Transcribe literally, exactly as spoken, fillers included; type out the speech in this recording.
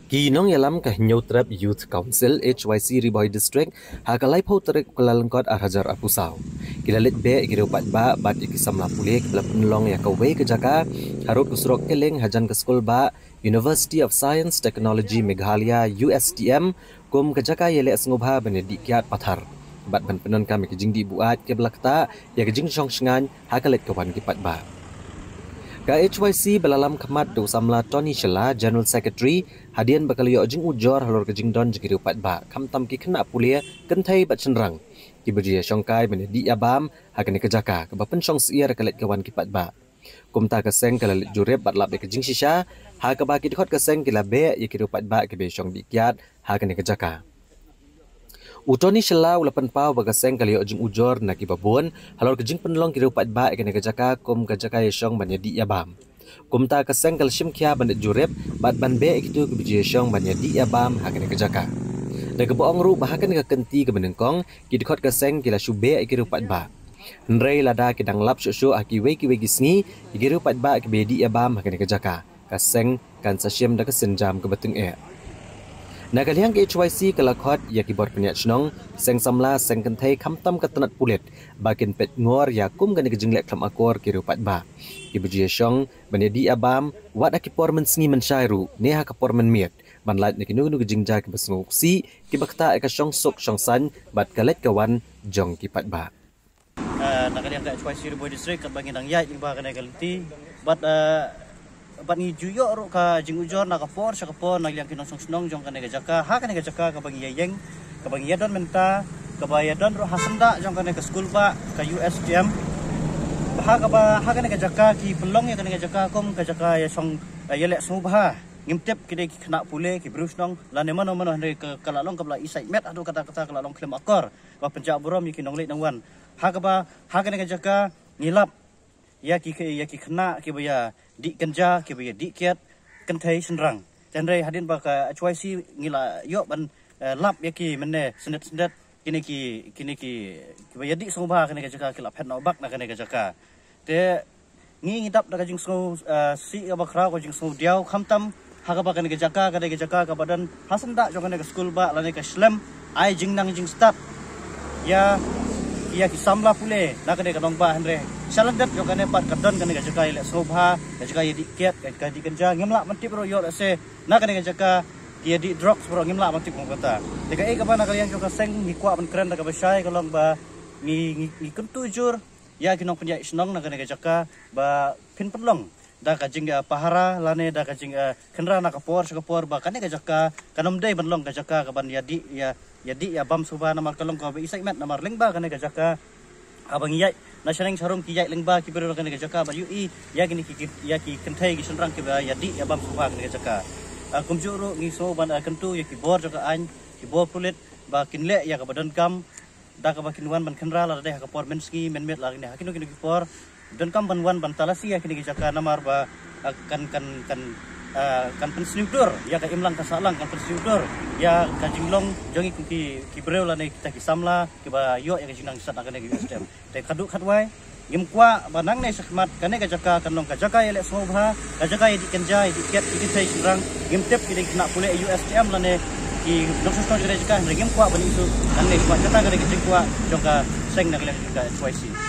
Kinong yalam ka Nyutrap Youth Council H Y C Riboy District hakalay po tarik kalalangkot arhajar apusaw. Kilalit be girupat ba bat ikisamla puli kibla penlong ya kawe kejaka harut kusrok keling hajan ke skul ba University of Science Technology Meghalaya U S T M kum kejaka yele sngubha benedikiat pathar. Bat ban penon kami kejing di buat ke belakta ya kejing syong shengan hakalit kawan kipat ba. Ka H Y C belalam kemat do samla Tony Shela General Secretary hadian bakal yo jing ujor halor kejing don jigi upat ba kam ki kena pulia kentai bat cenrang ki berjaya syongkai menedi abam hakane kejaka ke bapen syong siar kalet kawan kipat ba kumta keseng kalalit jurep bat lab kejing shisha ha ka ba ki khot keseng kila be ye ki upat ba ke be syong dikyat hakane kejaka Utoni Shela ulapan pau bagaseng kali ojing ujor na kibabun halor kejing penlong kiri upat ba ikane kejaka kum kejaka yeshong banyadi yabam kum ta keseng kal shim kya bandet jurep bat ban be ikitu kebiji yeshong banyadi yabam hakane kejaka da keboong ru bahakan ke kenti ke benengkong kidikot keseng kila shube ikiri upat ba nrei lada kidang lap shushu aki we ki we gisngi ikiri upat ba kebedi yabam hakane kejaka keseng kan sasyem da kesenjam ke beteng e Nak kaliang ke H Y C kelakot ya kibor penyak senong seng samla seng kentai kamtam ketenat pulit bakin pet ngor ya kum gani kejinglek klam akor kirupat ba kibuji syong banedi abam wat akipor mensengi mensyairu neha kapor menmiet banlat ne kinu nu kejingja ke besnguksi kibakta ka syong sok syong san bat kalet kawan jong kipat ba nak kaliang ke H Y C Riboy District kat bagi nang yai ba kana kalti bat Bat ni juyok ro ka jing ujor na ka por sa ka por na liang kinong snong jong ka nega jaka ha ka nega jaka ka bagi yeng ka bagi yadon menta ka bagi yadon ro hasanda jong ka nega school ba ka U S T M ha ka ba ha ka nega jaka ki pelong ya ka nega jaka kom ka jaka ya song yelek subha ngimtep kide ki kena pule ki brus nong la ne mano mano hande ka kalalong ka bla isai met adu kata kata kalalong klem akor ba penjak burom ki nong lek nang wan ha ka ba ha ka nega jaka ngilap ya ki ya ki kena ki baya di kenja ki baya di kiat kentai senrang jandrai hadin ba ka H Y C ngila yo ban lap ya ki menne sendet sendet kini ki kini ki ki baya di soba kene ka jaka ki lap het no bak na kene ka jaka te ngi ngidap da jing so si ba kra ko jing so diau khamtam ha ka ba kene ka jaka kene ka jaka ka badan hasan da jo kene ka school ba lane ka slam ai jing nang jing start ya ia kisamla pule na kene ka nong ba andre salandat yo kane pat kadon kane ka jaka ile sobha ka jaka yedi kiat ka di kenja ngimla mantip ro yo se na kane ka jaka dia di drugs bro ngimla mantip ko kata deka e ka ba na kalian yo ka seng ni kwa ban keren da ka basai kalong ba ni ni kentu jur ya kinong penjai senong na kane ka jaka ba pin penlong da ka jing pahara lane da ka jing kenra na ka por ka por ba kane ka jaka kanom dei benlong ka jaka ka ban yadi ya yadi ya bam subha na mar kalong ka ba isai met na mar lengba kane ka jaka abang yai na sering sarung ki yai lengba ki beru kane ka jaka ba yu i ya gini ki ya ki kentai ki senrang ki ba yadi ya bam subha kane ka jaka kumjuru ngi so ban kentu ya ki bor jaka an ki bor pulit ba kinle ya ka badan kam da ka ba kinwan ban kenra la de ka por menski men met la ni hakino kino ki por dan kam ban wan ban talasi ya kini ki jaka na mar ba kan kan kan kan pensiudur ya ka imlang ka salang kan pensiudur ya ka jinglong jongi ki ki breu la ne kita ki samla ki ba yo ya ka jinang sat akan ki system te kadu khatwai ngim kwa banang ne sakmat kane ka jaka kanong ka jaka ele sobha ka jaka di kenja di ket di sai sirang ngim tep ki kena pule U S T M la ne ki doktor sto jere jaka ngim kwa bani su kan ne kwa jata ka ki kwa jong ka seng na ka H Y C